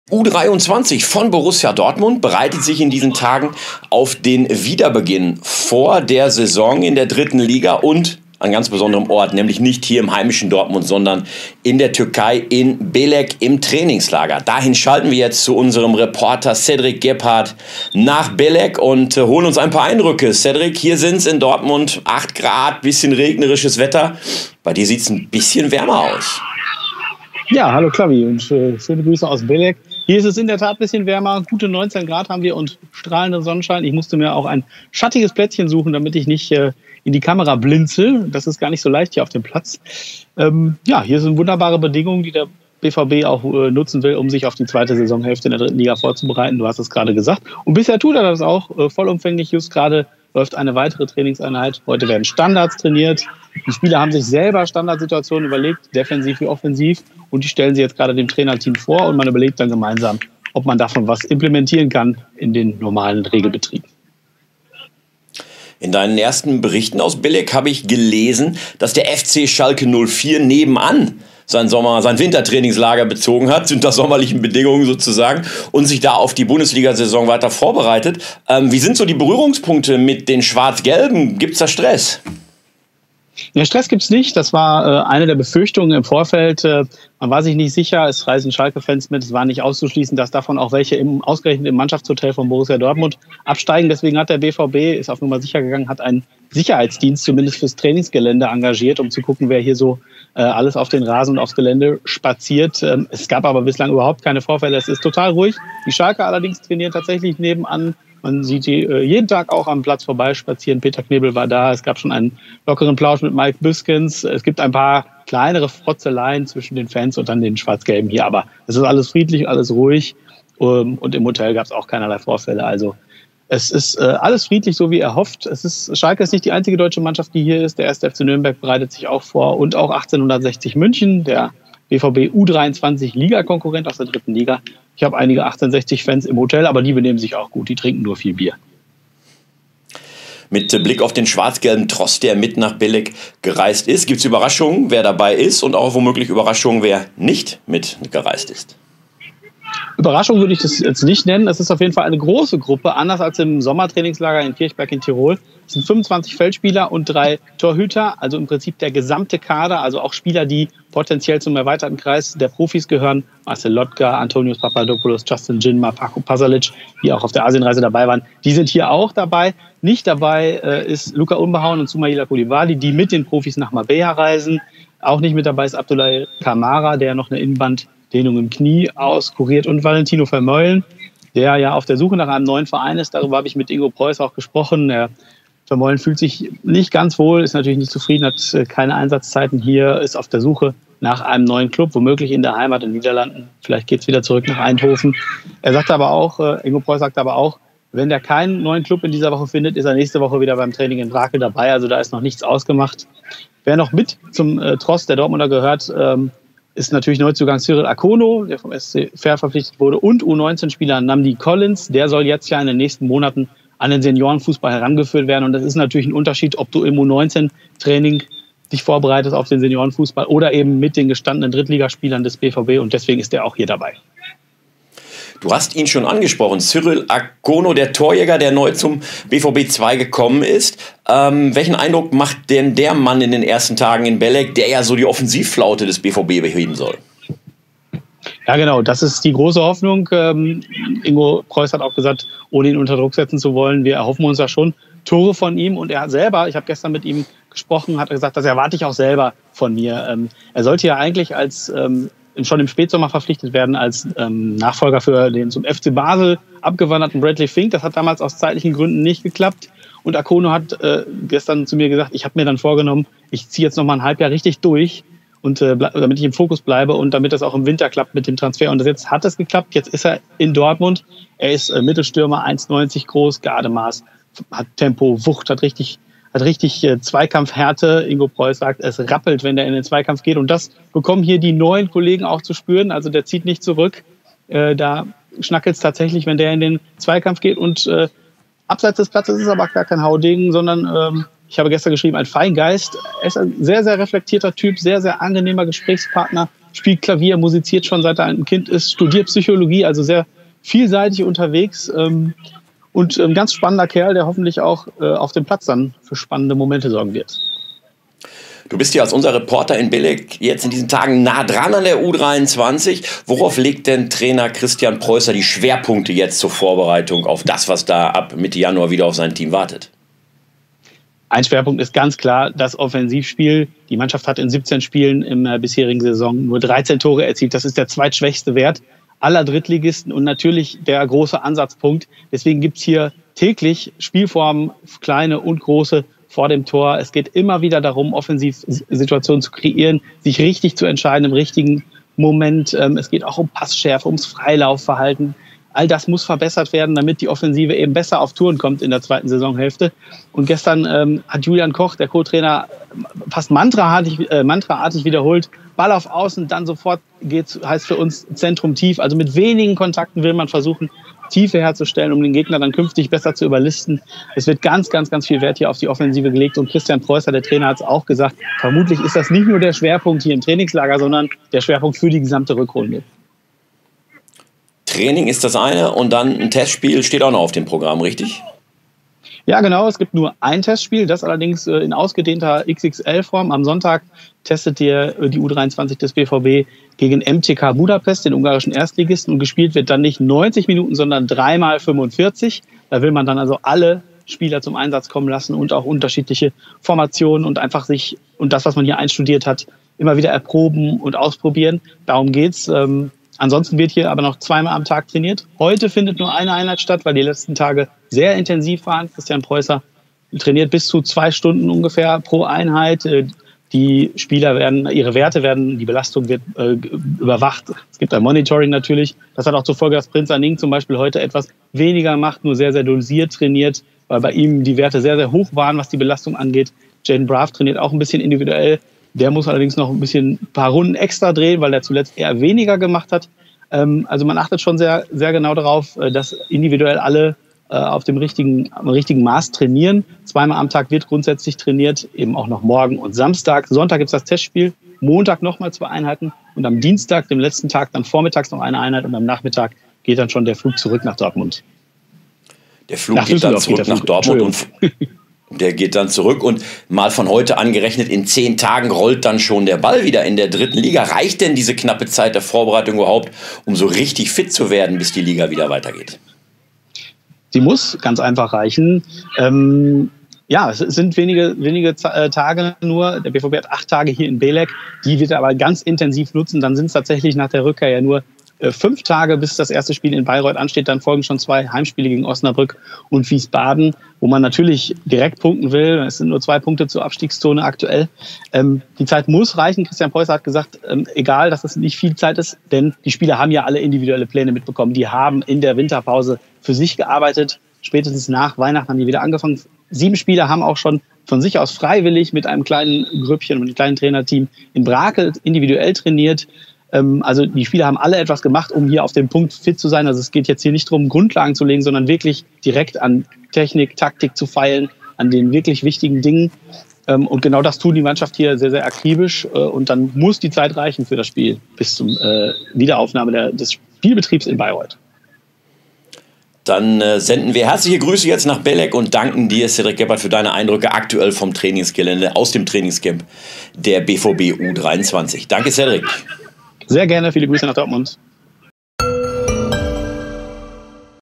U23 von Borussia Dortmund bereitet sich in diesen Tagen auf den Wiederbeginn vor der Saison in der dritten Liga und an ganz besonderem Ort, nämlich nicht hier im heimischen Dortmund, sondern in der Türkei in Belek im Trainingslager. Dahin schalten wir jetzt zu unserem Reporter Cedric Gebhardt nach Belek und holen uns ein paar Eindrücke. Cedric, hier sind es in Dortmund 8 Grad, bisschen regnerisches Wetter. Bei dir sieht es ein bisschen wärmer aus. Ja, hallo Klavi und schöne Grüße aus Belek. Hier ist es in der Tat ein bisschen wärmer, gute 19 Grad haben wir und strahlender Sonnenschein. Ich musste mir auch ein schattiges Plätzchen suchen, damit ich nicht in die Kamera blinzel. Das ist gar nicht so leicht hier auf dem Platz. Ja, hier sind wunderbare Bedingungen, die der BVB auch nutzen will, um sich auf die zweite Saisonhälfte in der dritten Liga vorzubereiten. Du hast es gerade gesagt. Und bisher tut er das auch vollumfänglich. Just gerade läuft eine weitere Trainingseinheit. Heute werden Standards trainiert. Die Spieler haben sich selber Standardsituationen überlegt, defensiv wie offensiv. Und die stellen sie jetzt gerade dem Trainerteam vor. Und man überlegt dann gemeinsam, ob man davon was implementieren kann in den normalen Regelbetrieb. In deinen ersten Berichten aus Belek habe ich gelesen, dass der FC Schalke 04 nebenan sein Wintertrainingslager bezogen hat, unter sommerlichen Bedingungen sozusagen, und sich da auf die Bundesliga-Saison weiter vorbereitet. Wie sind so die Berührungspunkte mit den Schwarz-Gelben? Gibt es da Stress? Ja, Stress gibt es nicht. Das war eine der Befürchtungen im Vorfeld. Man war sich nicht sicher. Es reisen Schalke-Fans mit. Es war nicht auszuschließen, dass davon auch welche ausgerechnet im Mannschaftshotel von Borussia Dortmund absteigen. Deswegen hat der BVB, ist auf Nummer sicher gegangen, hat einen Sicherheitsdienst zumindest fürs Trainingsgelände engagiert, um zu gucken, wer hier so alles auf den Rasen und aufs Gelände spaziert. Es gab aber bislang überhaupt keine Vorfälle. Es ist total ruhig. Die Schalke allerdings trainieren tatsächlich nebenan. Man sieht die jeden Tag auch am Platz vorbeispazieren. Peter Knebel war da. Es gab schon einen lockeren Plausch mit Mike Büskens. Es gibt ein paar kleinere Frotzeleien zwischen den Fans und dann den Schwarz-Gelben hier. Aber es ist alles friedlich, alles ruhig. Und im Hotel gab es auch keinerlei Vorfälle. Also es ist alles friedlich, so wie er hofft. Schalke ist nicht die einzige deutsche Mannschaft, die hier ist. Der 1. FC Nürnberg bereitet sich auch vor. Und auch 1860 München, der BVB U23 Liga-Konkurrent aus der dritten Liga. Ich habe einige 1860-Fans im Hotel, aber die benehmen sich auch gut. Die trinken nur viel Bier. Mit Blick auf den schwarz-gelben Tross, der mit nach Belek gereist ist, gibt es Überraschungen, wer dabei ist und auch womöglich Überraschungen, wer nicht mitgereist ist. Überraschung würde ich das jetzt nicht nennen. Es ist auf jeden Fall eine große Gruppe, anders als im Sommertrainingslager in Kirchberg in Tirol. Es sind 25 Feldspieler und 3 Torhüter, also im Prinzip der gesamte Kader, also auch Spieler, die potenziell zum erweiterten Kreis der Profis gehören. Marcel Lotka, Antonius Papadopoulos, Justin Jinma, Paco Pasalic, die auch auf der Asienreise dabei waren. Die sind hier auch dabei. Nicht dabei ist Luka Unbehauen und Soumaila Koulibaly, die mit den Profis nach Marbella reisen. Auch nicht mit dabei ist Abdoulaye Kamara, der noch eine Innenbanddehnung im Knie auskuriert, und Valentino Vermeulen, der ja auf der Suche nach einem neuen Verein ist. Darüber habe ich mit Ingo Preuß auch gesprochen. Der Vermeulen fühlt sich nicht ganz wohl, ist natürlich nicht zufrieden, hat keine Einsatzzeiten hier, ist auf der Suche nach einem neuen Club, womöglich in der Heimat in den Niederlanden. Vielleicht geht es wieder zurück nach Eindhoven. Er sagt aber auch, Ingo Preuß sagt aber auch, wenn er keinen neuen Club in dieser Woche findet, ist er nächste Woche wieder beim Training in Brakel dabei. Also da ist noch nichts ausgemacht. Wer noch mit zum Tross der Dortmunder gehört, ist natürlich Neuzugang Cyril Akono, der vom SC Verl verpflichtet wurde, und U19-Spieler Nnamdi Collins. Der soll jetzt ja in den nächsten Monaten an den Seniorenfußball herangeführt werden. Und das ist natürlich ein Unterschied, ob du im U19-Training dich vorbereitest auf den Seniorenfußball oder eben mit den gestandenen Drittligaspielern des BVB. Und deswegen ist er auch hier dabei. Du hast ihn schon angesprochen, Cyril Akono, der Torjäger, der neu zum BVB 2 gekommen ist. Welchen Eindruck macht denn der Mann in den ersten Tagen in Belek, der ja so die Offensivflaute des BVB beheben soll? Ja, genau, das ist die große Hoffnung. Ingo Preuß hat auch gesagt, ohne ihn unter Druck setzen zu wollen, wir erhoffen uns ja schon Tore von ihm. Und er selber, ich habe gestern mit ihm gesprochen, hat gesagt, das erwarte ich auch selber von mir. Er sollte ja eigentlich als schon im Spätsommer verpflichtet werden als Nachfolger für den zum FC Basel abgewanderten Bradley Fink. Das hat damals aus zeitlichen Gründen nicht geklappt. Und Akono hat gestern zu mir gesagt, ich habe mir dann vorgenommen, ich ziehe jetzt noch mal ein Halbjahr richtig durch, und damit ich im Fokus bleibe und damit das auch im Winter klappt mit dem Transfer. Und jetzt hat es geklappt. Jetzt ist er in Dortmund. Er ist Mittelstürmer, 1,90 groß, Gardemaß, hat Tempo, Wucht, hat richtig Zweikampfhärte. Ingo Preuß sagt, es rappelt, wenn der in den Zweikampf geht. Und das bekommen hier die neuen Kollegen auch zu spüren. Also der zieht nicht zurück. Da schnackelt es tatsächlich, wenn der in den Zweikampf geht. Und abseits des Platzes ist es aber gar kein Haudegen, sondern ich habe gestern geschrieben, ein Feingeist. Er ist ein sehr, sehr reflektierter Typ, sehr, sehr angenehmer Gesprächspartner. spielt Klavier, musiziert schon seit er ein Kind ist, studiert Psychologie, also sehr vielseitig unterwegs und ein ganz spannender Kerl, der hoffentlich auch auf dem Platz dann für spannende Momente sorgen wird. Du bist ja als unser Reporter in Belek jetzt in diesen Tagen nah dran an der U23. Worauf legt denn Trainer Christian Preußer die Schwerpunkte jetzt zur Vorbereitung auf das, was da ab Mitte Januar wieder auf sein Team wartet? Ein Schwerpunkt ist ganz klar das Offensivspiel. Die Mannschaft hat in 17 Spielen in der bisherigen Saison nur 13 Tore erzielt. Das ist der zweitschwächste Wert aller Drittligisten und natürlich der große Ansatzpunkt. Deswegen gibt es hier täglich Spielformen, kleine und große, vor dem Tor. Es geht immer wieder darum, Offensivsituationen zu kreieren, sich richtig zu entscheiden im richtigen Moment. Es geht auch um Passschärfe, ums Freilaufverhalten. All das muss verbessert werden, damit die Offensive eben besser auf Touren kommt in der zweiten Saisonhälfte. Und gestern hat Julian Koch, der Co-Trainer, fast mantraartig wiederholt, Ball auf Außen, dann sofort geht's, heißt für uns Zentrum tief. Also mit wenigen Kontakten will man versuchen, Tiefe herzustellen, um den Gegner dann künftig besser zu überlisten. Es wird ganz, ganz, ganz viel Wert hier auf die Offensive gelegt. Und Christian Preußer, der Trainer, hat es auch gesagt, vermutlich ist das nicht nur der Schwerpunkt hier im Trainingslager, sondern der Schwerpunkt für die gesamte Rückrunde. Training ist das eine und dann ein Testspiel steht auch noch auf dem Programm, richtig? Ja, genau. Es gibt nur ein Testspiel, das allerdings in ausgedehnter XXL-Form. Am Sonntag testet die U23 des BVB gegen MTK Budapest, den ungarischen Erstligisten. Und gespielt wird dann nicht 90 Minuten, sondern 3x45. Da will man dann also alle Spieler zum Einsatz kommen lassen und auch unterschiedliche Formationen und einfach und das, was man hier einstudiert hat, immer wieder erproben und ausprobieren. Darum geht's. Ansonsten wird hier aber noch zweimal am Tag trainiert. Heute findet nur eine Einheit statt, weil die letzten Tage sehr intensiv waren. Christian Preußer trainiert bis zu 2 Stunden ungefähr pro Einheit. Die Spieler die Belastung wird überwacht. Es gibt ein Monitoring natürlich. Das hat auch zur Folge, dass Prinz Aning zum Beispiel heute etwas weniger macht, nur sehr, sehr dosiert trainiert, weil bei ihm die Werte sehr, sehr hoch waren, was die Belastung angeht. Jaden Braff trainiert auch ein bisschen individuell. Der muss allerdings noch ein paar Runden extra drehen, weil er zuletzt eher weniger gemacht hat. Also man achtet schon sehr, sehr genau darauf, dass individuell alle auf dem richtigen Maß trainieren. 2-mal am Tag wird grundsätzlich trainiert, eben auch noch morgen und Samstag. Sonntag gibt es das Testspiel, Montag nochmal 2 Einheiten und am Dienstag, dem letzten Tag, dann vormittags noch eine Einheit und am Nachmittag geht dann schon der Flug zurück nach Dortmund. Der Flug geht dann zurück nach Dortmund und der geht dann zurück und mal von heute angerechnet, in 10 Tagen rollt dann schon der Ball wieder in der dritten Liga. Reicht denn diese knappe Zeit der Vorbereitung überhaupt, um so richtig fit zu werden, bis die Liga wieder weitergeht? Sie muss ganz einfach reichen. Es sind wenige Tage nur. Der BVB hat 8 Tage hier in Belek. Die wird er aber ganz intensiv nutzen. Dann sind es tatsächlich nach der Rückkehr ja nur 5 Tage, bis das erste Spiel in Bayreuth ansteht. Dann folgen schon 2 Heimspiele gegen Osnabrück und Wiesbaden, wo man natürlich direkt punkten will. Es sind nur 2 Punkte zur Abstiegszone aktuell. Die Zeit muss reichen. Christian Preußer hat gesagt, egal, dass es nicht viel Zeit ist, denn die Spieler haben ja alle individuelle Pläne mitbekommen. Die haben in der Winterpause für sich gearbeitet. Spätestens nach Weihnachten haben die wieder angefangen. 7 Spieler haben auch schon von sich aus freiwillig mit einem kleinen Grüppchen, mit einem kleinen Trainerteam in Brakel individuell trainiert. Also die Spieler haben alle etwas gemacht, um hier auf dem Punkt fit zu sein. Also es geht jetzt hier nicht darum, Grundlagen zu legen, sondern wirklich direkt an Technik, Taktik zu feilen, an den wirklich wichtigen Dingen. Und genau das tun die Mannschaft hier sehr, sehr akribisch. Und dann muss die Zeit reichen für das Spiel bis zum Wiederaufnahme des Spielbetriebs in Bayreuth. Dann senden wir herzliche Grüße jetzt nach Belek und danken dir, Cedric Gebhardt, für deine Eindrücke aktuell vom Trainingsgelände aus dem Trainingscamp der BVB U23. Danke, Cedric. Sehr gerne, viele Grüße nach Dortmund.